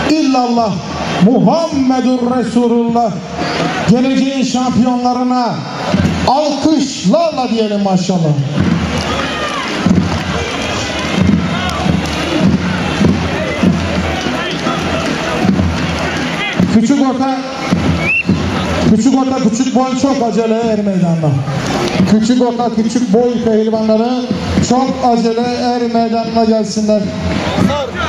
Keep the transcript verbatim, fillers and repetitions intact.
illallah Muhammedur Resulullah. Geleceğin şampiyonlarına alkışlarla diyelim maşallah. Küçük orta Küçük orta küçük boy çok acele er meydanda. Küçük orta küçük boy pehlivanları çok acele er meydanına gelsinler.